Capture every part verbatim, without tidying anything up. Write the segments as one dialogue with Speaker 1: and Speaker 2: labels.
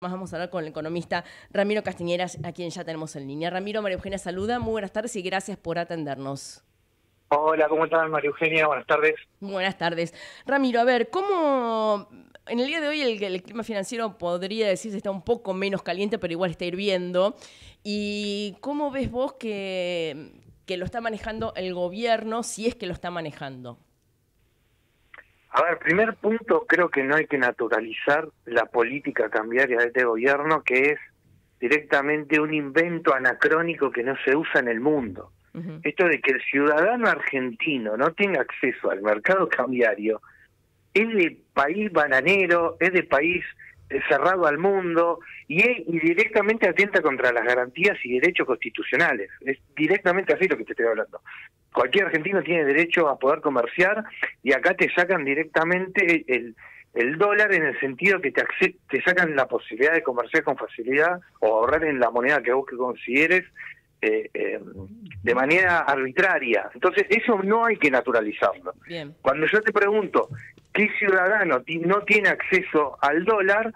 Speaker 1: Más vamos a hablar con el economista Ramiro Castiñeras, a quien ya tenemos en línea. Ramiro, María Eugenia saluda, muy buenas tardes y gracias por atendernos.
Speaker 2: Hola, ¿cómo estás, María Eugenia? Buenas tardes.
Speaker 1: Buenas tardes. Ramiro, a ver, ¿cómo en el día de hoy el, el clima financiero podría decirse está un poco menos caliente, pero igual está hirviendo? ¿Y cómo ves vos que, que lo está manejando el gobierno, si es que lo está manejando?
Speaker 2: A ver, primer punto, creo que no hay que naturalizar la política cambiaria de este gobierno, que es directamente un invento anacrónico que no se usa en el mundo. Uh-huh. Esto de que el ciudadano argentino no tenga acceso al mercado cambiario es de país bananero, es de país cerrado al mundo y, es, y directamente atenta contra las garantías y derechos constitucionales. Es directamente así lo que te estoy hablando. Cualquier argentino tiene derecho a poder comerciar y acá te sacan directamente el, el dólar en el sentido que te, te sacan la posibilidad de comerciar con facilidad o ahorrar en la moneda que vos que consideres eh, eh, de manera arbitraria. Entonces eso no hay que naturalizarlo. Bien. Cuando yo te pregunto ¿qué ciudadano no tiene acceso al dólar?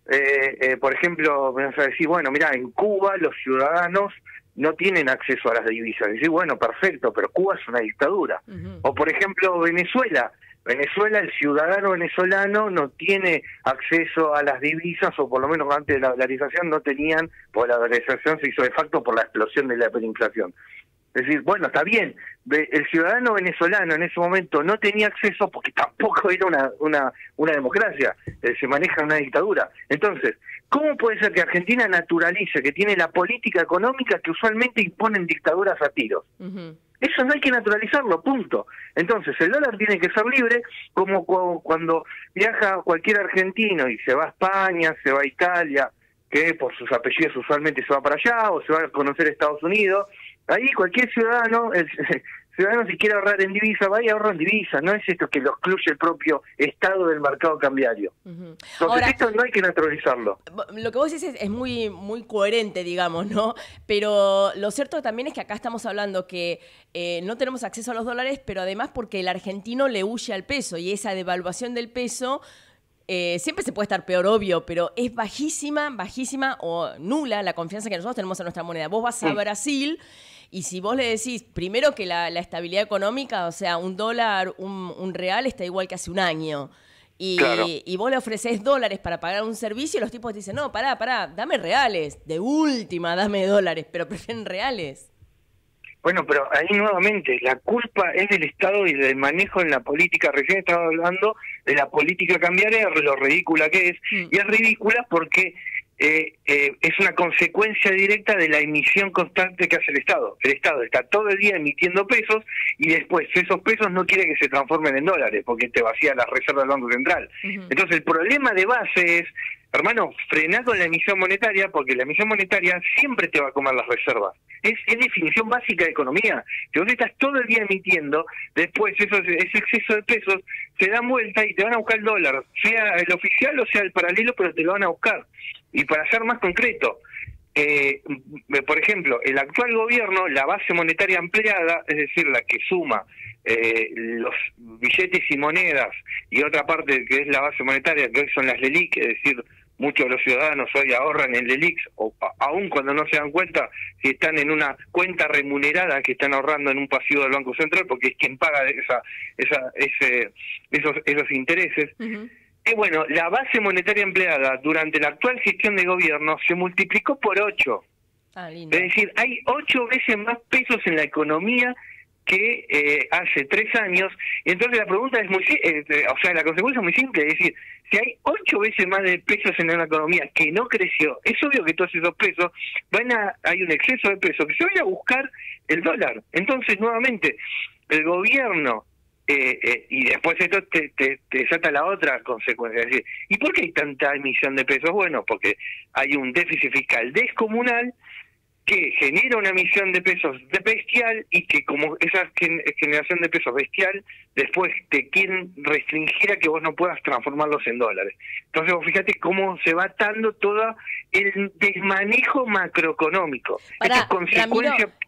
Speaker 2: Eh, eh, por ejemplo, me vas a decir, bueno, mira, en Cuba los ciudadanos no tienen acceso a las divisas. Decir, bueno, perfecto, pero Cuba es una dictadura. Uh-huh. O por ejemplo, Venezuela. Venezuela, el ciudadano venezolano no tiene acceso a las divisas, o por lo menos antes de la dolarización no tenían, porque la dolarización se hizo de facto por la explosión de la hiperinflación. Es decir, bueno, está bien, el ciudadano venezolano en ese momento no tenía acceso porque tampoco era una una, una democracia, eh, se maneja una dictadura. Entonces, ¿cómo puede ser que Argentina naturalice que tiene la política económica que usualmente imponen dictaduras a tiros? Uh-huh. Eso no hay que naturalizarlo, punto. Entonces, el dólar tiene que ser libre, como cu cuando viaja cualquier argentino y se va a España, se va a Italia, que por sus apellidos usualmente se va para allá, o se va a conocer Estados Unidos. Ahí cualquier ciudadano, el ciudadano si quiere ahorrar en divisa, va y ahorra en divisa, no es esto que lo excluye el propio Estado del mercado cambiario. Uh-huh. Entonces Ahora, esto no hay que naturalizarlo.
Speaker 1: Lo que vos decís es, es muy, muy coherente, digamos, ¿no? Pero lo cierto también es que acá estamos hablando que eh, no tenemos acceso a los dólares, pero además porque el argentino le huye al peso y esa devaluación del peso... Eh, siempre se puede estar peor, obvio, pero es bajísima, bajísima o nula la confianza que nosotros tenemos en nuestra moneda. Vos vas a Brasil y si vos le decís, primero que la, la estabilidad económica, o sea, un dólar, un, un real está igual que hace un año. Y, claro. y vos le ofrecés dólares para pagar un servicio y los tipos te dicen, no, pará, pará, dame reales. De última, dame dólares, pero prefieren reales.
Speaker 2: Bueno, pero ahí nuevamente, la culpa es del Estado y del manejo en la política. Recién estaba hablando de la política cambiaria, lo ridícula que es. Mm. Y es ridícula porque eh, eh, es una consecuencia directa de la emisión constante que hace el Estado. El Estado está todo el día emitiendo pesos y después esos pesos no quiere que se transformen en dólares porque te vacía las reservas del Banco Central. Uh-huh. Entonces el problema de base es, hermano, frená con la emisión monetaria porque la emisión monetaria siempre te va a comer las reservas. Es, es definición básica de economía. Si vos estás todo el día emitiendo, después esos, ese exceso de pesos se dan vuelta y te van a buscar el dólar, sea el oficial o sea el paralelo, pero te lo van a buscar. Y para ser más concreto, eh, por ejemplo, el actual gobierno, la base monetaria ampliada, es decir, la que suma eh, los billetes y monedas y otra parte que es la base monetaria, que hoy son las LELIQ, es decir, muchos de los ciudadanos hoy ahorran en LELIQ, o aun cuando no se dan cuenta si están en una cuenta remunerada que están ahorrando en un pasivo del Banco Central, porque es quien paga esa, esa, ese, esos, esos intereses. Uh-huh. Y bueno, la base monetaria empleada durante la actual gestión de gobierno se multiplicó por ocho. Ah, lindo. Es decir, hay ocho veces más pesos en la economía que eh, hace tres años, y entonces la pregunta es muy, eh, o sea, la consecuencia es muy simple, es decir, si hay ocho veces más de pesos en una economía que no creció, es obvio que todos esos pesos, van a, hay un exceso de pesos, que se van a buscar el dólar. Entonces, nuevamente, el gobierno, eh, eh, y después esto te, te, te desata la otra consecuencia, es decir, ¿y por qué hay tanta emisión de pesos? Bueno, porque hay un déficit fiscal descomunal, que genera una emisión de pesos de bestial y que como esa generación de pesos bestial después te quieren restringir a que vos no puedas transformarlos en dólares. Entonces vos fíjate cómo se va dando todo el desmanejo macroeconómico.
Speaker 1: Para, Esto es consecuencia... Ramiro,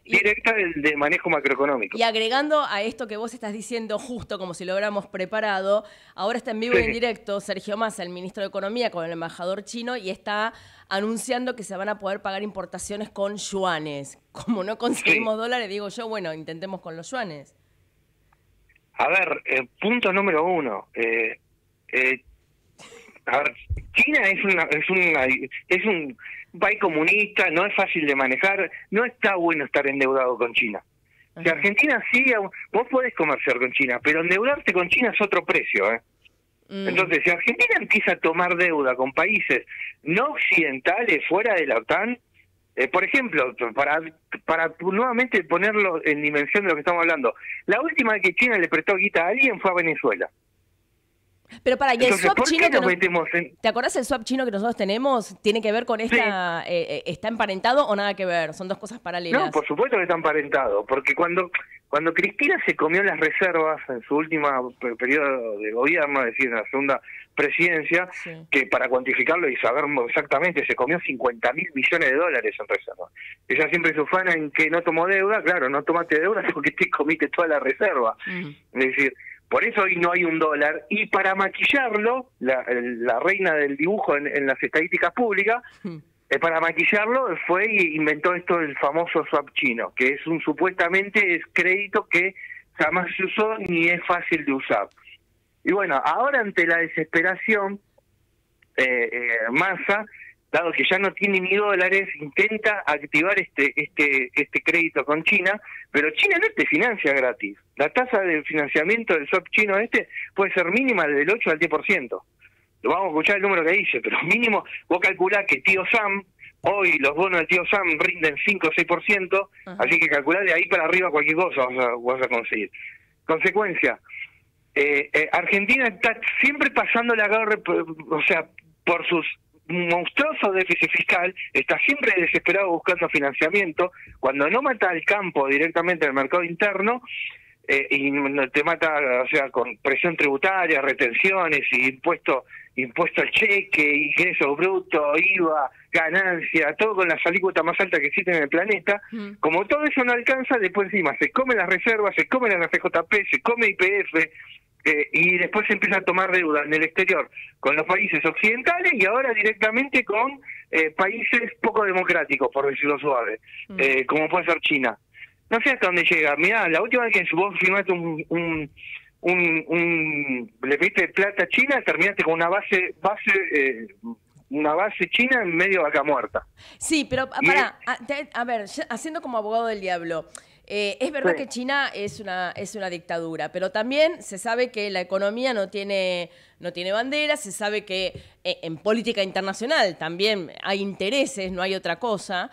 Speaker 2: directa del, del manejo macroeconómico.
Speaker 1: Y agregando a esto que vos estás diciendo, justo como si lo hubiéramos preparado, ahora está en vivo
Speaker 2: Sí.
Speaker 1: y en directo Sergio Massa, el ministro de Economía, con el embajador chino, y está anunciando que se van a poder pagar importaciones con yuanes. Como no conseguimos
Speaker 2: Sí.
Speaker 1: dólares, digo yo, bueno, intentemos con los yuanes.
Speaker 2: A ver, eh, punto número uno. Eh, eh, a ver, China es una, es una, es un país comunista, no es fácil de manejar, no está bueno estar endeudado con China. Si
Speaker 1: Ajá.
Speaker 2: Argentina sí, vos podés comerciar con China, pero endeudarte con China es otro precio, ¿eh?
Speaker 1: Mm.
Speaker 2: Entonces, si Argentina empieza a tomar deuda con países no occidentales, fuera de la OTAN, eh, por ejemplo, para para nuevamente ponerlo en dimensión de lo que estamos hablando, la última vez que China le prestó guita a alguien fue a Venezuela.
Speaker 1: Pero para, y el
Speaker 2: Entonces,
Speaker 1: swap
Speaker 2: ¿por
Speaker 1: chino
Speaker 2: qué
Speaker 1: que
Speaker 2: nos
Speaker 1: nos-
Speaker 2: metemos en...?
Speaker 1: ¿te acordás el swap chino que nosotros tenemos? ¿Tiene que ver con esta, eh, eh, está emparentado o nada que ver? Son dos cosas paralelas.
Speaker 2: No, por supuesto que están emparentados, porque cuando cuando Cristina se comió las reservas en su último periodo de gobierno, es decir, en la segunda presidencia,
Speaker 1: Sí.
Speaker 2: que para cuantificarlo y saber exactamente, se comió cincuenta mil millones de dólares en reservas. Ella siempre se ufana en que no tomó deuda, claro, no tomaste deuda porque te comiste toda la reserva.
Speaker 1: Mm.
Speaker 2: Es decir, por eso hoy no hay un dólar, y para maquillarlo, la, la reina del dibujo en, en las estadísticas públicas,
Speaker 1: Mm.
Speaker 2: eh, para maquillarlo fue y inventó esto del famoso swap chino, que es un supuestamente es crédito que jamás se usó ni es fácil de usar. Y bueno, ahora ante la desesperación, eh, eh, Massa, dado que ya no tiene ni dólares, intenta activar este este este crédito con China, pero China no te financia gratis. La tasa de financiamiento del swap chino este puede ser mínima del ocho al diez por ciento. Lo vamos a escuchar el número que dice, pero mínimo vos calculás que tío Sam, hoy los bonos del tío Sam rinden cinco o seis por ciento,
Speaker 1: Ajá.
Speaker 2: así que calculá de ahí para arriba cualquier cosa vas a, vas a conseguir. Consecuencia, eh, eh, Argentina está siempre pasando la garra, o sea, por sus monstruoso déficit fiscal, está siempre desesperado buscando financiamiento, cuando no mata al campo directamente al mercado interno, eh, y te mata, o sea, con presión tributaria, retenciones, y impuesto, impuesto al cheque, ingreso bruto, I V A, ganancia, todo con las alícuotas más altas que existen en el planeta.
Speaker 1: Mm.
Speaker 2: Como todo eso no alcanza, después encima se come las reservas, se come la F J P, se come I P F, Eh, y después se empieza a tomar deuda en el exterior con los países occidentales y ahora directamente con eh, países poco democráticos, por decirlo suave,
Speaker 1: Mm.
Speaker 2: eh, como puede ser China. No sé hasta dónde llega. Mirá, la última vez que vos firmaste un, un, un, un le pediste plata a China, terminaste con una base base eh, una base china en medio de vaca muerta.
Speaker 1: Sí, pero
Speaker 2: Y
Speaker 1: para, a, te- a ver, ya- haciendo como abogado del diablo, eh, es verdad
Speaker 2: Sí.
Speaker 1: que China es una, es una dictadura, pero también se sabe que la economía no tiene, no tiene bandera, se sabe que eh, en política internacional también hay intereses, no hay otra cosa.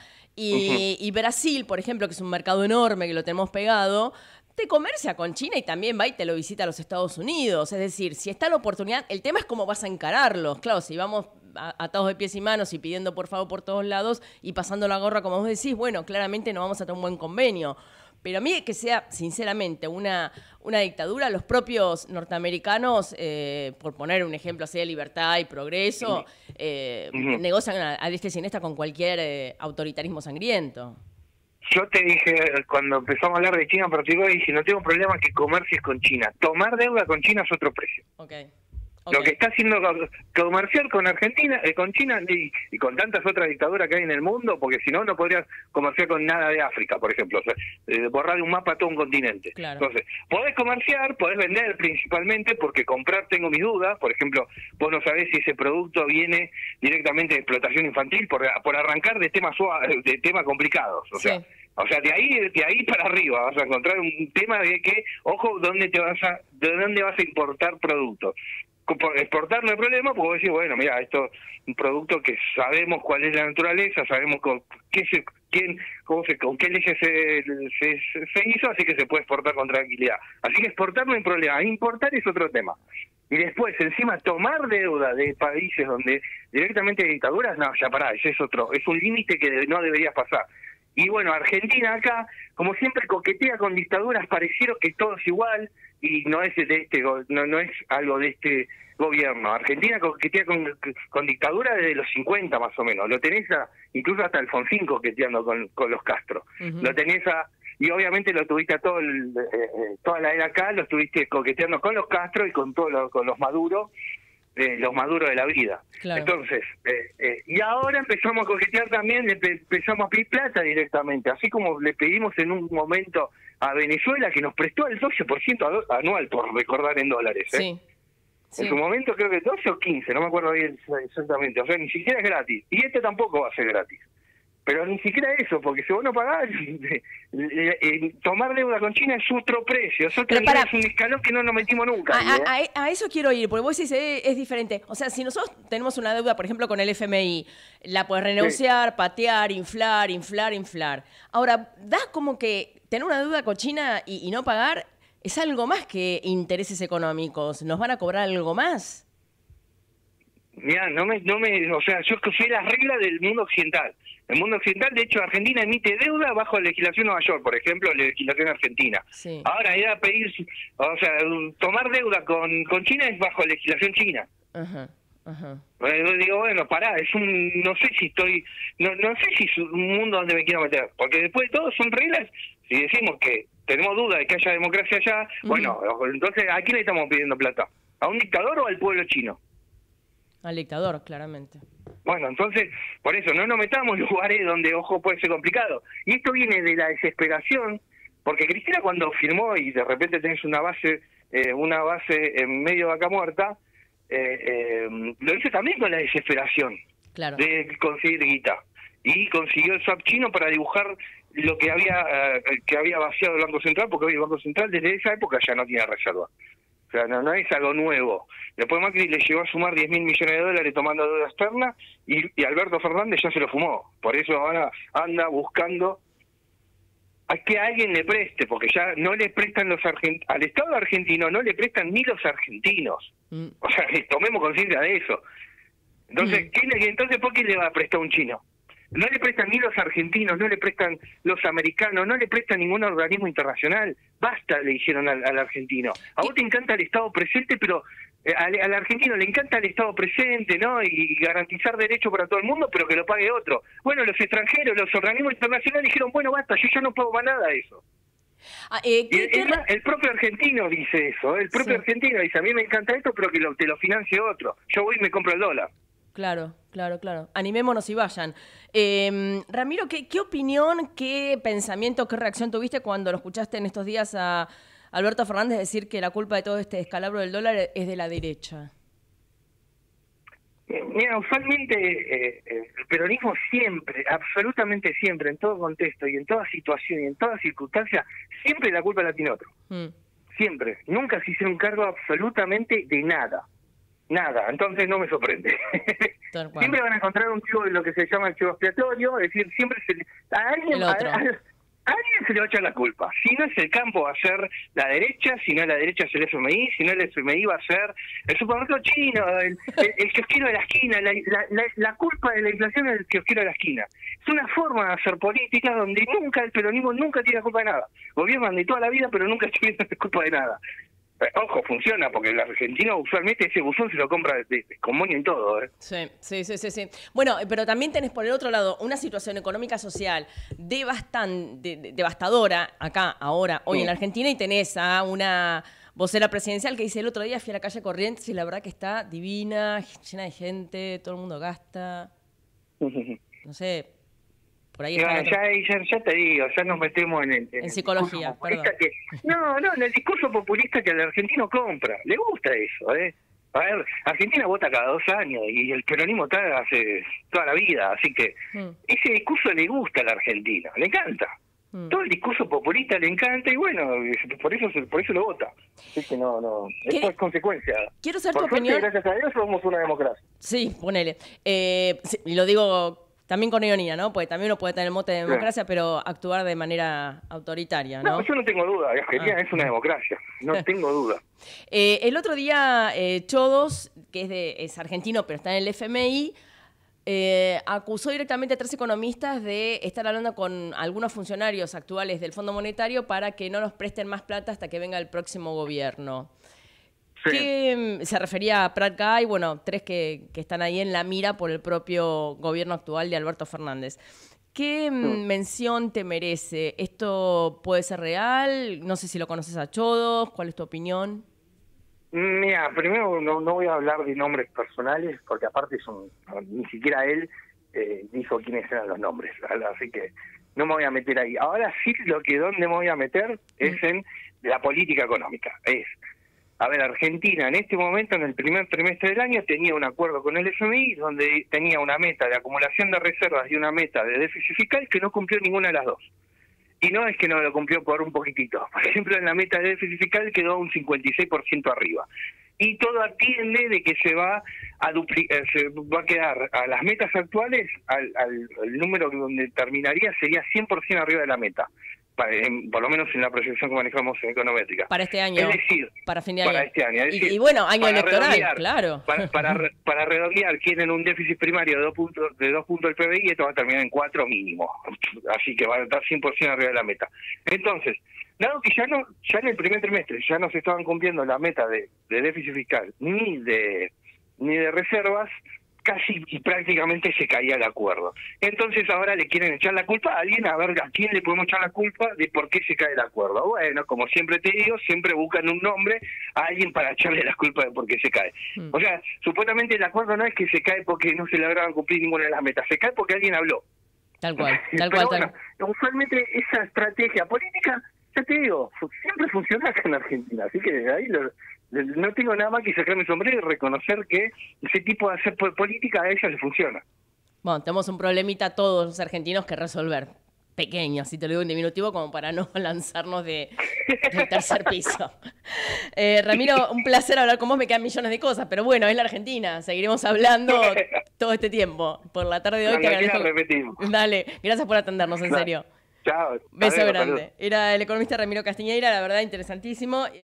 Speaker 1: Y, y Brasil, por ejemplo, que es un mercado enorme, que lo tenemos pegado, te comercia con China y también va y te lo visita a los Estados Unidos. Es decir, si está la oportunidad, el tema es cómo vas a encararlos. Claro, si vamos a- atados de pies y manos y pidiendo por favor por todos lados y pasando la gorra, como vos decís, bueno, claramente no vamos a tener un buen convenio. Pero a mí que sea, sinceramente, una, una dictadura, los propios norteamericanos, eh, por poner un ejemplo así de libertad y progreso, eh,
Speaker 2: Ujú.
Speaker 1: negocian a, a diestra y siniestra con cualquier eh, autoritarismo sangriento.
Speaker 2: Yo te dije, cuando empezamos a hablar de China en particular, dije, no tengo problema que comercies con China. Tomar deuda con China es otro precio.
Speaker 1: Ok.
Speaker 2: Lo
Speaker 1: ok.
Speaker 2: que está haciendo co- comerciar con Argentina, eh, con China y, y con tantas otras dictaduras que hay en el mundo, porque si no, no podrías comerciar con nada de África, por ejemplo. O sea, eh, borrar de un mapa todo un continente.
Speaker 1: Claro.
Speaker 2: Entonces, podés comerciar, podés vender principalmente, porque comprar tengo mis dudas. Por ejemplo, vos no sabés si ese producto viene directamente de explotación infantil, por, por arrancar de temas suaves, de temas complicados. O sea,
Speaker 1: Sí.
Speaker 2: o sea, de ahí de ahí para arriba vas a encontrar un tema de que, ojo, dónde te vas a, de dónde vas a importar productos. Por exportar no hay problema, porque vos decís, bueno, mira, esto es un producto que sabemos cuál es la naturaleza, sabemos con qué se, quién, cómo se, con qué leyes se, se, se hizo, así que se puede exportar con tranquilidad. Así que exportar no hay problema, importar es otro tema. Y después, encima, tomar deuda de países donde directamente hay dictaduras, no, ya pará, ese es otro, es un límite que no deberías pasar. Y bueno, Argentina acá, como siempre, coquetea con dictaduras, parecieron que todo es igual, y no es de este no, no es algo de este gobierno. Argentina coquetea con, con dictadura desde los cincuenta más o menos. Lo tenés a, incluso hasta Alfonsín coqueteando con, con los Castro. Uh-huh. Lo tenés a, y obviamente lo tuviste a todo el, eh, toda la era acá, lo estuviste coqueteando con los Castro y con todos los, con los Maduro, eh, los Maduro de la vida. Claro. Entonces, eh, eh, y ahora empezamos a coquetear también, le empezamos a pedir plata directamente, así como le pedimos en un momento a Venezuela, que nos prestó el doce por ciento anual, por recordar en dólares. ¿eh?
Speaker 1: Sí. Sí.
Speaker 2: En su momento creo que doce o quince, no me acuerdo bien exactamente, o sea, ni siquiera es gratis. Y este tampoco va a ser gratis. Pero ni siquiera eso, porque si vos no pagás, eh, eh, tomar deuda con China es otro precio, es, otro, para, es un escalón que no nos metimos nunca.
Speaker 1: A, ¿eh? a, a eso quiero ir, porque vos decís, eh, es diferente. O sea, si nosotros tenemos una deuda, por ejemplo, con el F M I, la podés renegociar, sí. patear, inflar, inflar, inflar. Ahora, das como que tener una deuda con China y, y no pagar es algo más que intereses económicos. ¿Nos van a cobrar algo más?
Speaker 2: Mira, no me, no me, o sea, yo sé las reglas del mundo occidental. El mundo occidental, de hecho, Argentina emite deuda bajo la legislación Nueva York, por ejemplo, la legislación argentina. Sí. Ahora, ir a pedir, o sea, tomar deuda con, con China es bajo la legislación china. Ajá, ajá. Yo digo, bueno, pará, es un, no sé si estoy, no, no sé si es un mundo donde me quiero meter, porque después de todo son reglas. Si decimos que tenemos duda de que haya democracia allá, uh-huh. bueno, entonces, ¿a quién le estamos pidiendo plata? ¿A un dictador o al pueblo chino?
Speaker 1: Al dictador, claramente.
Speaker 2: Bueno, entonces, por eso, no nos metamos en lugares donde, ojo, puede ser complicado. Y esto viene de la desesperación, porque Cristina cuando firmó y de repente tenés una base eh, una base en medio de vaca muerta, eh, eh, lo hizo también con la desesperación claro. de conseguir guita. Y consiguió el swap chino para dibujar lo que había eh, que había vaciado el Banco Central, porque hoy el Banco Central desde esa época ya no tiene reserva. O sea, no, no es algo nuevo. Después Macri le llegó a sumar diez mil millones de dólares tomando deuda externa y, y Alberto Fernández ya se lo fumó. Por eso ahora anda buscando a que alguien le preste, porque ya no le prestan los argentinos, al Estado argentino no le prestan ni los argentinos. Mm. O sea, tomemos conciencia de eso. Entonces, mm. ¿quién, entonces ¿por qué le va a prestar un chino? No le prestan ni los argentinos, no le prestan los americanos, no le prestan ningún organismo internacional. Basta, le dijeron al, al argentino. A vos te encanta el Estado presente, pero eh, al, al argentino le encanta el Estado presente, ¿no? Y garantizar derechos para todo el mundo, pero que lo pague otro. Bueno, los extranjeros, los organismos internacionales dijeron, bueno, basta, yo ya no pago más nada de eso. Ah, eh, ¿qué, qué... El, el propio argentino dice eso, el propio sí. argentino dice, a mí me encanta esto, pero que lo, te lo financie otro. Yo voy y me compro el dólar.
Speaker 1: Claro, claro, claro. Animémonos y vayan. Eh, Ramiro, ¿qué, ¿qué opinión, qué pensamiento, qué reacción tuviste cuando lo escuchaste en estos días a Alberto Fernández decir que la culpa de todo este descalabro del dólar es de la derecha?
Speaker 2: Mira, usualmente eh, el peronismo siempre, absolutamente siempre, en todo contexto y en toda situación y en toda circunstancia, siempre la culpa la tiene otro. Mm. Siempre. Nunca se hicieron cargo absolutamente de nada. Nada, entonces no me sorprende. Siempre van a encontrar un chivo de lo que se llama el chivo expiatorio, es decir, siempre se le, a alguien a, a, a alguien se le va a echar la culpa. Si no es el campo va a ser la derecha, si no es la derecha es el F M I, si no es el F M I va a ser el supermercado chino, el, el, el kiosquero de la esquina, la, la, la, la culpa de la inflación es el kiosquero de la esquina. Es una forma de hacer política donde nunca el peronismo nunca tiene la culpa de nada. Gobiernan de toda la vida pero nunca tienen la culpa de nada. Ojo, funciona, porque el argentino usualmente ese buzón se lo compra de, de, con moño en todo. ¿eh?
Speaker 1: Sí, sí, sí, sí, sí. Bueno, pero también tenés por el otro lado una situación económica social devastan, de, de, devastadora acá, ahora, hoy sí. en la Argentina, y tenés a una vocera presidencial que dice, el otro día fui a la calle Corrientes y la verdad que está divina, llena de gente, todo el mundo gasta. No sé... Por ahí
Speaker 2: ya, ya, ya, ya te digo, ya nos metemos en el...
Speaker 1: En, en psicología, perdón.
Speaker 2: Que, no, no, en el discurso populista que el argentino compra. Le gusta eso, ¿eh? A ver, Argentina vota cada dos años y el peronismo está hace toda la vida, así que mm. ese discurso le gusta al argentino, le encanta. Mm. Todo el discurso populista le encanta y bueno, por eso por eso lo vota. Es que no, no, esto es consecuencia.
Speaker 1: Quiero saber
Speaker 2: por
Speaker 1: tu
Speaker 2: suerte,
Speaker 1: opinión.
Speaker 2: Gracias a Dios somos una democracia.
Speaker 1: Sí, ponele. Eh, sí, y lo digo... También con ironía, ¿no? Porque también uno puede tener el mote de democracia, sí. pero actuar de manera autoritaria, ¿no?
Speaker 2: No, yo no tengo duda. Argentina ah. es una democracia. No tengo duda.
Speaker 1: Eh, el otro día, eh, Chodos, que es, de, es argentino, pero está en el F M I, eh, acusó directamente a tres economistas de estar hablando con algunos funcionarios actuales del Fondo Monetario para que no nos presten más plata hasta que venga el próximo gobierno. Sí. Que se refería a Prat Guy, bueno, tres que, que están ahí en la mira por el propio gobierno actual de Alberto Fernández. ¿Qué mm. mención te merece? ¿Esto puede ser real? No sé si lo conoces a Chodos. ¿Cuál es tu opinión?
Speaker 2: Mira, primero no, no voy a hablar de nombres personales, porque aparte son, ni siquiera él eh, dijo quiénes eran los nombres, así que no me voy a meter ahí. Ahora sí, lo que donde me voy a meter es en la política económica. Es, a ver, Argentina en este momento, en el primer trimestre del año, tenía un acuerdo con el F M I donde tenía una meta de acumulación de reservas y una meta de déficit fiscal que no cumplió ninguna de las dos. Y no es que no lo cumplió por un poquitito. Por ejemplo, en la meta de déficit fiscal quedó un cincuenta y seis por ciento arriba. Y todo atiende de que se va a duplicar, se va a quedar a las metas actuales, al, al, al número donde terminaría sería cien por ciento arriba de la meta. Para, en, por lo menos en la proyección que manejamos en econométrica.
Speaker 1: Para este año.
Speaker 2: Es decir,
Speaker 1: para fin de año.
Speaker 2: Para este año. Es decir,
Speaker 1: y, y bueno, año electoral, claro.
Speaker 2: Para, para, para redondear, tienen un déficit primario de dos puntos, de dos puntos del P B I y esto va a terminar en cuatro mínimo. Así que va a estar cien por ciento arriba de la meta. Entonces, dado que ya no ya en el primer trimestre ya no se estaban cumpliendo la meta de, de déficit fiscal ni de ni de reservas, casi y prácticamente se caía el acuerdo. Entonces ahora le quieren echar la culpa a alguien, a ver a quién le podemos echar la culpa de por qué se cae el acuerdo. Bueno, como siempre te digo, siempre buscan un nombre a alguien para echarle la culpa de por qué se cae. Mm. O sea, supuestamente el acuerdo no es que se cae porque no se lograron cumplir ninguna de las metas, se cae porque alguien habló.
Speaker 1: Tal cual, tal cual.
Speaker 2: Bueno,
Speaker 1: tal...
Speaker 2: usualmente esa estrategia política, ya te digo, siempre funciona acá en Argentina, así que ahí lo... No tengo nada más que sacarme el sombrero y reconocer que ese tipo de hacer política a ella le funciona.
Speaker 1: Bueno, tenemos un problemita todos los argentinos que resolver. Pequeño, si te lo digo en diminutivo, como para no lanzarnos de, del tercer piso. Eh, Ramiro, un placer hablar con vos, me quedan millones de cosas, pero bueno, es la Argentina, seguiremos hablando todo este tiempo. Por la tarde de hoy no, te agradezco. Repetimos. Dale, gracias por atendernos, en serio.
Speaker 2: Chao.
Speaker 1: Beso grande. Salud. Era el economista Ramiro Castiñeira, la verdad, interesantísimo.